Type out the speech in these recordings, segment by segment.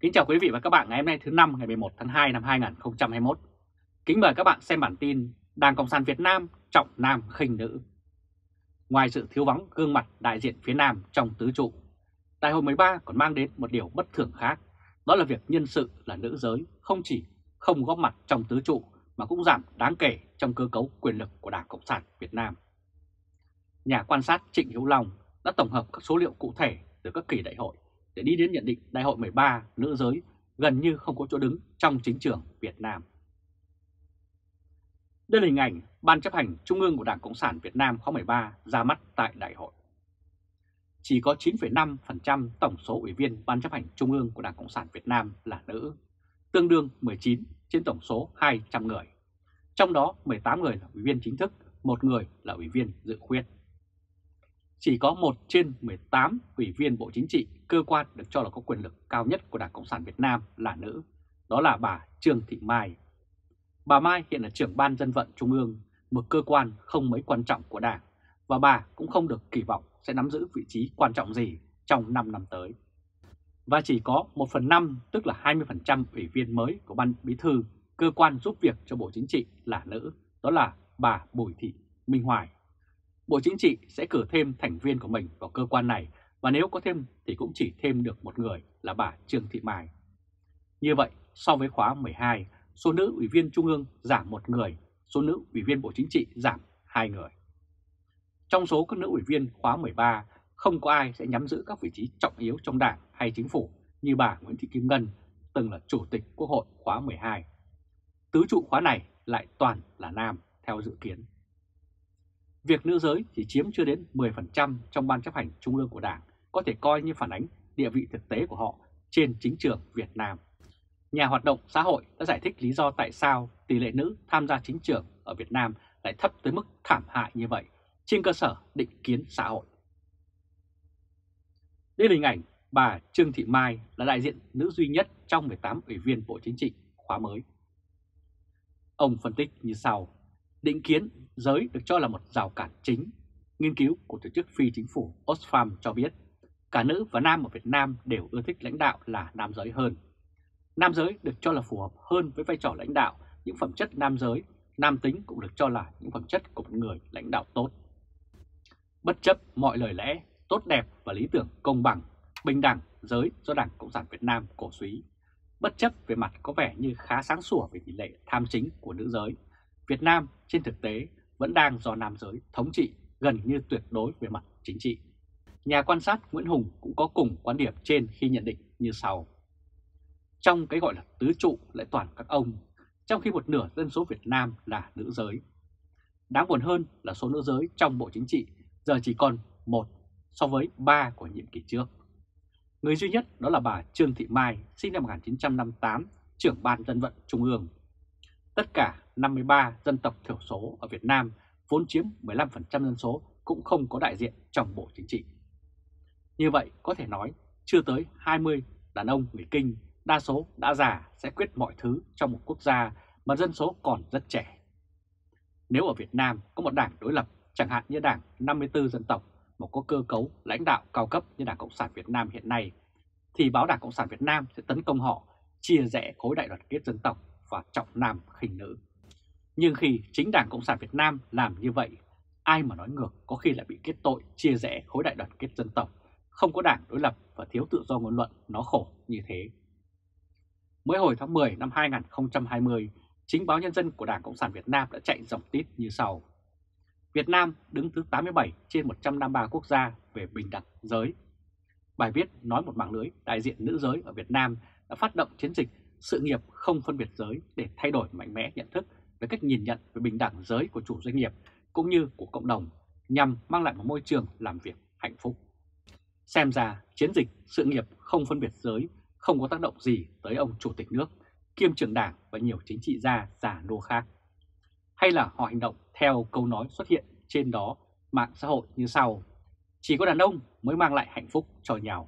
Kính chào quý vị và các bạn ngày hôm nay thứ Năm ngày 11 tháng 2 năm 2021. Kính mời các bạn xem bản tin Đảng Cộng sản Việt Nam trọng nam khinh nữ. Ngoài sự thiếu vắng gương mặt đại diện phía Nam trong tứ trụ, Đại hội 13 còn mang đến một điều bất thường khác, đó là việc nhân sự là nữ giới không chỉ không góp mặt trong tứ trụ mà cũng giảm đáng kể trong cơ cấu quyền lực của Đảng Cộng sản Việt Nam. Nhà quan sát Trịnh Hữu Long đã tổng hợp các số liệu cụ thể từ các kỳ đại hội để đi đến nhận định Đại hội 13 nữ giới gần như không có chỗ đứng trong chính trường Việt Nam. Đây là hình ảnh Ban chấp hành Trung ương của Đảng Cộng sản Việt Nam khóa 13 ra mắt tại đại hội. Chỉ có 9,5% tổng số ủy viên Ban chấp hành Trung ương của Đảng Cộng sản Việt Nam là nữ, tương đương 19 trên tổng số 200 người. Trong đó 18 người là ủy viên chính thức, 1 người là ủy viên dự khuyết. Chỉ có 1 trên 18 ủy viên Bộ Chính trị, cơ quan được cho là có quyền lực cao nhất của Đảng Cộng sản Việt Nam là nữ, đó là bà Trương Thị Mai. Bà Mai hiện là trưởng Ban Dân vận Trung ương, một cơ quan không mấy quan trọng của Đảng, và bà cũng không được kỳ vọng sẽ nắm giữ vị trí quan trọng gì trong 5 năm tới. Và chỉ có 1/5, tức là 20% ủy viên mới của Ban Bí thư, cơ quan giúp việc cho Bộ Chính trị là nữ, đó là bà Bùi Thị Minh Hoài. Bộ Chính trị sẽ cử thêm thành viên của mình vào cơ quan này, và nếu có thêm thì cũng chỉ thêm được một người là bà Trương Thị Mai. Như vậy, so với khóa 12, số nữ ủy viên Trung ương giảm 1 người, số nữ ủy viên Bộ Chính trị giảm 2 người. Trong số các nữ ủy viên khóa 13, không có ai sẽ nhắm giữ các vị trí trọng yếu trong Đảng hay Chính phủ như bà Nguyễn Thị Kim Ngân, từng là Chủ tịch Quốc hội khóa 12. Tứ trụ khóa này lại toàn là nam theo dự kiến. Việc nữ giới chỉ chiếm chưa đến 10% trong Ban chấp hành Trung ương của Đảng có thể coi như phản ánh địa vị thực tế của họ trên chính trường Việt Nam. Nhà hoạt động xã hội đã giải thích lý do tại sao tỷ lệ nữ tham gia chính trường ở Việt Nam lại thấp tới mức thảm hại như vậy trên cơ sở định kiến xã hội. Đây là hình ảnh bà Trương Thị Mai là đại diện nữ duy nhất trong 18 ủy viên Bộ Chính trị khóa mới. Ông phân tích như sau: định kiến giới được cho là một rào cản chính. Nghiên cứu của tổ chức phi chính phủ Oxfam cho biết cả nữ và nam ở Việt Nam đều ưa thích lãnh đạo là nam giới hơn. Nam giới được cho là phù hợp hơn với vai trò lãnh đạo, những phẩm chất nam giới, nam tính cũng được cho là những phẩm chất của một người lãnh đạo tốt. Bất chấp mọi lời lẽ tốt đẹp và lý tưởng công bằng, bình đẳng giới do Đảng Cộng sản Việt Nam cổ súy, bất chấp về mặt có vẻ như khá sáng sủa về tỷ lệ tham chính của nữ giới, Việt Nam trên thực tế vẫn đang do nam giới thống trị gần như tuyệt đối về mặt chính trị. Nhà quan sát Nguyễn Hùng cũng có cùng quan điểm trên khi nhận định như sau: trong cái gọi là tứ trụ lại toàn các ông, trong khi một nửa dân số Việt Nam là nữ giới. Đáng buồn hơn là số nữ giới trong Bộ Chính trị giờ chỉ còn 1 so với 3 của nhiệm kỳ trước. Người duy nhất đó là bà Trương Thị Mai, sinh năm 1958, trưởng Ban Dân vận Trung ương. Tất cả 53 dân tộc thiểu số ở Việt Nam vốn chiếm 15% dân số cũng không có đại diện trong Bộ Chính trị. Như vậy có thể nói chưa tới 20 đàn ông người Kinh, đa số đã già sẽ quyết mọi thứ trong một quốc gia mà dân số còn rất trẻ. Nếu ở Việt Nam có một đảng đối lập, chẳng hạn như đảng 54 dân tộc mà có cơ cấu lãnh đạo cao cấp như Đảng Cộng sản Việt Nam hiện nay, thì báo Đảng Cộng sản Việt Nam sẽ tấn công họ, chia rẽ khối đại đoàn kết dân tộc và trọng nam khinh nữ. Nhưng khi chính Đảng Cộng sản Việt Nam làm như vậy, ai mà nói ngược có khi lại bị kết tội chia rẽ khối đại đoàn kết dân tộc, không có đảng đối lập và thiếu tự do ngôn luận, nó khổ như thế. Mới hồi tháng 10 năm 2020, chính báo Nhân dân của Đảng Cộng sản Việt Nam đã chạy dòng tít như sau: Việt Nam đứng thứ 87 trên 153 quốc gia về bình đẳng giới. Bài viết nói một mạng lưới đại diện nữ giới ở Việt Nam đã phát động chiến dịch sự nghiệp không phân biệt giới để thay đổi mạnh mẽ nhận thức về cách nhìn nhận về bình đẳng giới của chủ doanh nghiệp cũng như của cộng đồng, nhằm mang lại một môi trường làm việc hạnh phúc. Xem ra chiến dịch sự nghiệp không phân biệt giới không có tác động gì tới ông Chủ tịch nước, kiêm trưởng đảng và nhiều chính trị gia già nua khác. Hay là họ hành động theo câu nói xuất hiện trên đó mạng xã hội như sau: chỉ có đàn ông mới mang lại hạnh phúc cho nhau.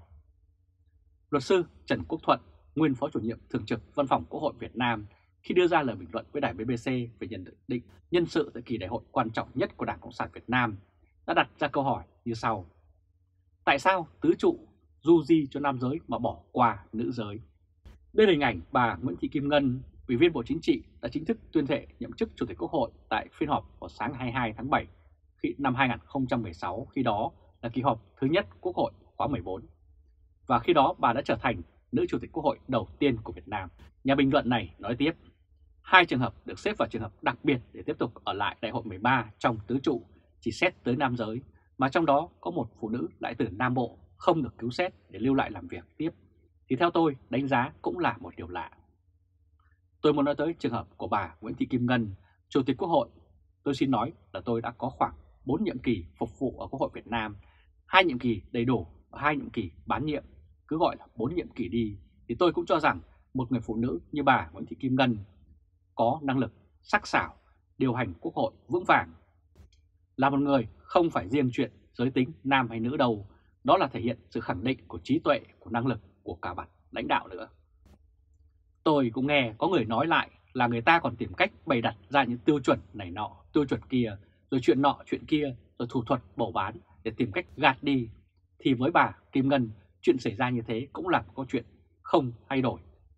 Luật sư Trần Quốc Thuận, nguyên phó chủ nhiệm thường trực Văn phòng Quốc hội Việt Nam, khi đưa ra lời bình luận với đài BBC về nhận định nhân sự tại kỳ đại hội quan trọng nhất của Đảng Cộng sản Việt Nam, đã đặt ra câu hỏi như sau: tại sao tứ trụ du di cho nam giới mà bỏ qua nữ giới? Đây là hình ảnh bà Nguyễn Thị Kim Ngân, Ủy viên Bộ Chính trị đã chính thức tuyên thệ nhậm chức Chủ tịch Quốc hội tại phiên họp vào sáng 22 tháng 7 năm 2016, khi đó là kỳ họp thứ nhất Quốc hội khóa 14. Và khi đó bà đã trở thành nữ Chủ tịch Quốc hội đầu tiên của Việt Nam. Nhà bình luận này nói tiếp, hai trường hợp được xếp vào trường hợp đặc biệt để tiếp tục ở lại Đại hội 13 trong tứ trụ chỉ xét tới nam giới, mà trong đó có một phụ nữ lại từ Nam Bộ không được cứu xét để lưu lại làm việc tiếp, thì theo tôi đánh giá cũng là một điều lạ. Tôi muốn nói tới trường hợp của bà Nguyễn Thị Kim Ngân, Chủ tịch Quốc hội. Tôi xin nói là tôi đã có khoảng 4 nhiệm kỳ phục vụ ở Quốc hội Việt Nam, 2 nhiệm kỳ đầy đủ và 2 nhiệm kỳ bán nhiệm, cứ gọi là 4 nhiệm kỳ đi, thì tôi cũng cho rằng một người phụ nữ như bà Nguyễn Thị Kim Ngân có năng lực, sắc sảo, điều hành Quốc hội vững vàng. Là một người không phải riêng chuyện giới tính nam hay nữ đâu, đó là thể hiện sự khẳng định của trí tuệ, của năng lực, của cả bản lãnh đạo nữa. Tôi cũng nghe có người nói lại là người ta còn tìm cách bày đặt ra những tiêu chuẩn này nọ, tiêu chuẩn kia, rồi chuyện nọ chuyện kia, rồi thủ thuật bầu bán để tìm cách gạt đi. Thì với bà Kim Ngân, chuyện xảy ra như thế cũng là một câu chuyện không thay đổi.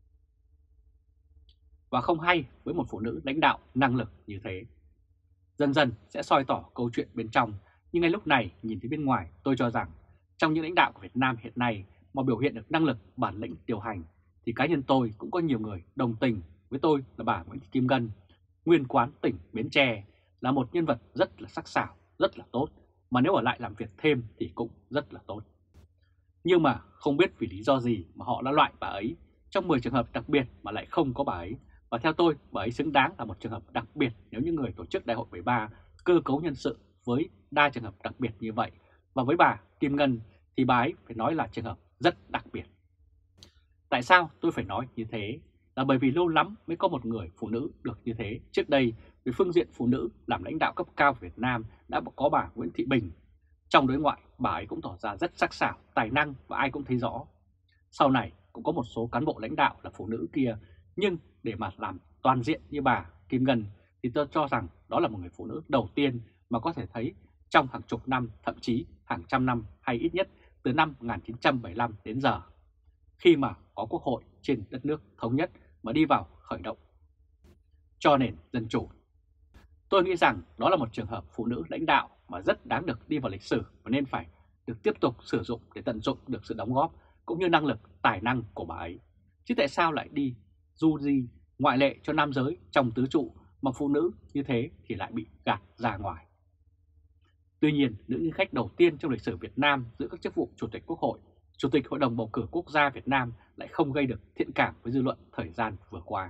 Và không hay với một phụ nữ lãnh đạo năng lực như thế. Dần dần sẽ soi tỏ câu chuyện bên trong, nhưng ngay lúc này nhìn thấy bên ngoài, tôi cho rằng trong những lãnh đạo của Việt Nam hiện nay mà biểu hiện được năng lực, bản lĩnh điều hành thì cá nhân tôi cũng có nhiều người đồng tình với tôi là bà Nguyễn Thị Kim Ngân, nguyên quán tỉnh Bến Tre, là một nhân vật rất là sắc sảo, rất là tốt, mà nếu ở lại làm việc thêm thì cũng rất là tốt. Nhưng mà không biết vì lý do gì mà họ đã loại bà ấy trong 10 trường hợp đặc biệt mà lại không có bà ấy. Và theo tôi, bà ấy xứng đáng là một trường hợp đặc biệt nếu những người tổ chức Đại hội 13 cơ cấu nhân sự với đa trường hợp đặc biệt như vậy. Và với bà Kim Ngân thì bà ấy phải nói là trường hợp rất đặc biệt. Tại sao tôi phải nói như thế? Là bởi vì lâu lắm mới có một người phụ nữ được như thế. Trước đây, về phương diện phụ nữ làm lãnh đạo cấp cao Việt Nam đã có bà Nguyễn Thị Bình. Trong đối ngoại, bà ấy cũng tỏ ra rất sắc sảo, tài năng và ai cũng thấy rõ. Sau này cũng có một số cán bộ lãnh đạo là phụ nữ kia, nhưng để mà làm toàn diện như bà Kim Ngân thì tôi cho rằng đó là một người phụ nữ đầu tiên mà có thể thấy trong hàng chục năm, thậm chí hàng trăm năm, hay ít nhất từ năm 1975 đến giờ, khi mà có quốc hội trên đất nước thống nhất mà đi vào khởi động cho nền dân chủ. Tôi nghĩ rằng đó là một trường hợp phụ nữ lãnh đạo mà rất đáng được đi vào lịch sử và nên phải được tiếp tục sử dụng để tận dụng được sự đóng góp cũng như năng lực, tài năng của bà ấy. Chứ tại sao lại đi du di ngoại lệ cho nam giới trong tứ trụ mà phụ nữ như thế thì lại bị gạt ra ngoài. Tuy nhiên, nữ nhân khách đầu tiên trong lịch sử Việt Nam giữ các chức vụ Chủ tịch Quốc hội, Chủ tịch Hội đồng Bầu cử Quốc gia Việt Nam lại không gây được thiện cảm với dư luận thời gian vừa qua.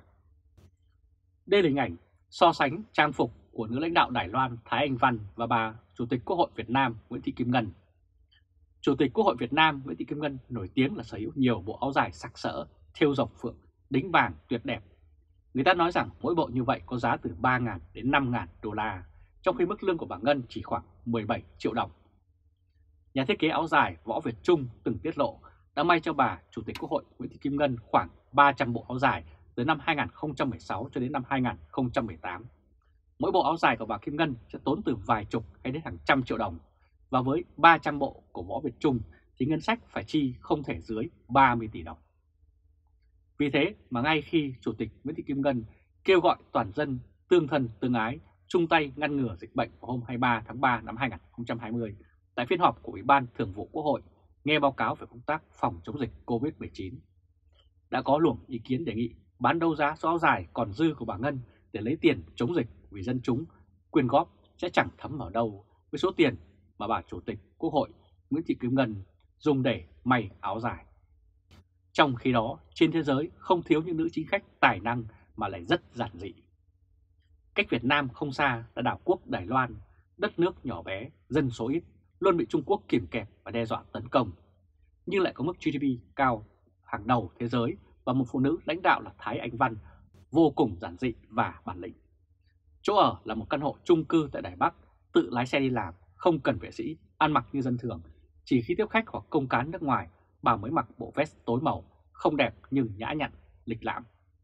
Đây là hình ảnh so sánh trang phục của nữ lãnh đạo Đài Loan Thái Anh Văn và bà Chủ tịch Quốc hội Việt Nam Nguyễn Thị Kim Ngân. Chủ tịch Quốc hội Việt Nam Nguyễn Thị Kim Ngân nổi tiếng là sở hữu nhiều bộ áo dài sặc sỡ, thêu dọc phượng, đính vàng tuyệt đẹp. Người ta nói rằng mỗi bộ như vậy có giá từ 3.000 đến 5.000 đô la, trong khi mức lương của bà Ngân chỉ khoảng 17 triệu đồng. Nhà thiết kế áo dài Võ Việt Trung từng tiết lộ đã may cho bà Chủ tịch Quốc hội Nguyễn Thị Kim Ngân khoảng 300 bộ áo dài từ năm 2016 cho đến năm 2018. Mỗi bộ áo dài của bà Kim Ngân sẽ tốn từ vài chục hay đến hàng trăm triệu đồng. Và với 300 bộ của Võ Việt Trung thì ngân sách phải chi không thể dưới 30 tỷ đồng. Vì thế mà ngay khi Chủ tịch Nguyễn Thị Kim Ngân kêu gọi toàn dân tương thân tương ái chung tay ngăn ngừa dịch bệnh vào hôm 23 tháng 3 năm 2020 tại phiên họp của Ủy ban Thường vụ Quốc hội nghe báo cáo về công tác phòng chống dịch COVID-19, đã có luồng ý kiến đề nghị bán đấu giá số áo dài còn dư của bà Ngân để lấy tiền chống dịch, vì dân chúng quyên góp sẽ chẳng thấm vào đâu với số tiền mà bà Chủ tịch Quốc hội Nguyễn Thị Kim Ngân dùng để may áo dài. Trong khi đó, trên thế giới không thiếu những nữ chính khách tài năng mà lại rất giản dị. Cách Việt Nam không xa là đảo quốc Đài Loan, đất nước nhỏ bé, dân số ít, luôn bị Trung Quốc kìm kẹp và đe dọa tấn công, nhưng lại có mức GDP cao hàng đầu thế giới và một phụ nữ lãnh đạo là Thái Anh Văn vô cùng giản dị và bản lĩnh. Chỗ ở là một căn hộ chung cư tại Đài Bắc, tự lái xe đi làm, không cần vệ sĩ, ăn mặc như dân thường. Chỉ khi tiếp khách hoặc công cán nước ngoài, bà mới mặc bộ vest tối màu, không đẹp nhưng nhã nhặn, lịch lãm.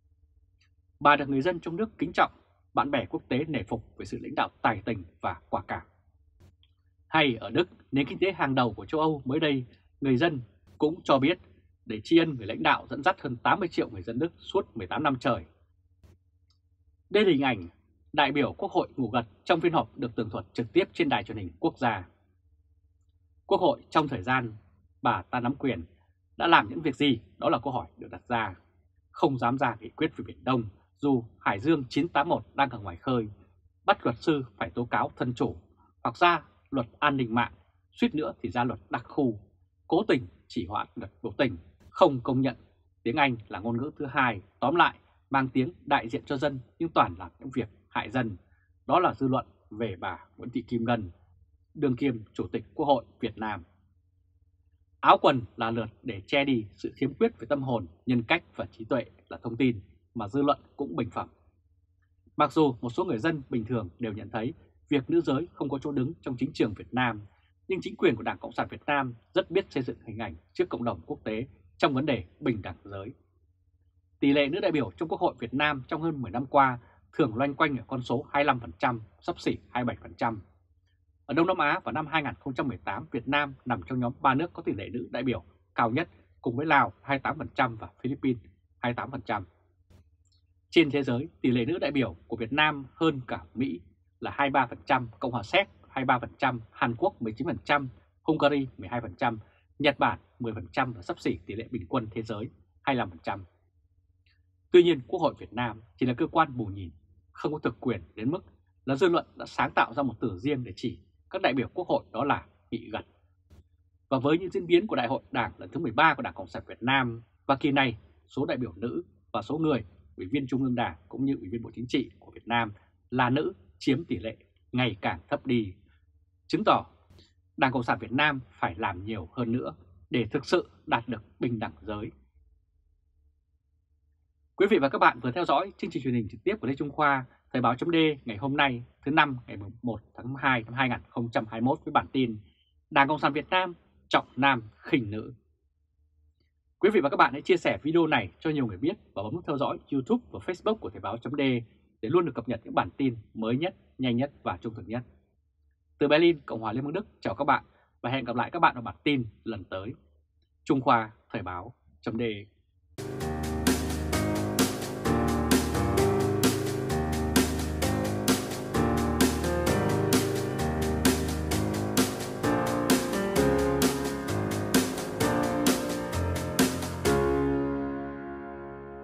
Bà được người dân trong nước kính trọng, bạn bè quốc tế nể phục về sự lãnh đạo tài tình và quả cảm. Hay ở Đức, nền kinh tế hàng đầu của châu Âu mới đây, người dân cũng cho biết để tri ân người lãnh đạo dẫn dắt hơn 80 triệu người dân Đức suốt 18 năm trời. Đây là hình ảnh đại biểu Quốc hội ngủ gật trong phiên họp được tường thuật trực tiếp trên đài truyền hình quốc gia. Quốc hội trong thời gian bà ta nắm quyền đã làm những việc gì? Đó là câu hỏi được đặt ra. Không dám ra nghị quyết về Biển Đông dù Hải Dương 981 đang ở ngoài khơi, bắt luật sư phải tố cáo thân chủ, hoặc ra luật an ninh mạng, suýt nữa thì ra luật đặc khu, cố tình chỉ hoãn luật biểu tình, không công nhận tiếng Anh là ngôn ngữ thứ hai, tóm lại mang tiếng đại diện cho dân nhưng toàn làm những việc hại dân. Đó là dư luận về bà Nguyễn Thị Kim Ngân, đương kiêm Chủ tịch Quốc hội Việt Nam. Áo quần là lượt để che đi sự khiếm khuyết về tâm hồn, nhân cách và trí tuệ là thông tin mà dư luận cũng bình phẩm. Mặc dù một số người dân bình thường đều nhận thấy việc nữ giới không có chỗ đứng trong chính trường Việt Nam, nhưng chính quyền của Đảng Cộng sản Việt Nam rất biết xây dựng hình ảnh trước cộng đồng quốc tế trong vấn đề bình đẳng giới. Tỷ lệ nữ đại biểu trong Quốc hội Việt Nam trong hơn 10 năm qua thường loanh quanh ở con số 25%, xấp xỉ 27%. Ở Đông Nam Á vào năm 2018, Việt Nam nằm trong nhóm 3 nước có tỷ lệ nữ đại biểu cao nhất cùng với Lào 28% và Philippines 28%. Trên thế giới, tỷ lệ nữ đại biểu của Việt Nam hơn cả Mỹ là 23%, Cộng hòa Séc 23%, Hàn Quốc 19%, Hungary 12%, Nhật Bản 10% và xấp xỉ tỷ lệ bình quân thế giới 25%. Tuy nhiên, Quốc hội Việt Nam chỉ là cơ quan bù nhìn, không có thực quyền đến mức là dư luận đã sáng tạo ra một từ riêng để chỉ các đại biểu Quốc hội, đó là nghị gật. Và với những diễn biến của Đại hội Đảng lần thứ 13 của Đảng Cộng sản Việt Nam và kỳ này, số đại biểu nữ và số người Ủy viên Trung ương Đảng cũng như Ủy viên Bộ Chính trị của Việt Nam là nữ chiếm tỷ lệ ngày càng thấp đi, chứng tỏ Đảng Cộng sản Việt Nam phải làm nhiều hơn nữa để thực sự đạt được bình đẳng giới. Quý vị và các bạn vừa theo dõi chương trình truyền hình trực tiếp của Lê Trung Khoa, Thời báo .d ngày hôm nay thứ Năm ngày 1 tháng 2 năm 2021 với bản tin Đảng Cộng sản Việt Nam trọng nam khinh nữ. Quý vị và các bạn hãy chia sẻ video này cho nhiều người biết và bấm nút theo dõi YouTube và Facebook của Thời báo .d để luôn được cập nhật những bản tin mới nhất, nhanh nhất và trung thực nhất. Từ Berlin, Cộng hòa Liên bang Đức, chào các bạn và hẹn gặp lại các bạn ở bản tin lần tới. Trung Khoa, Thời báo .d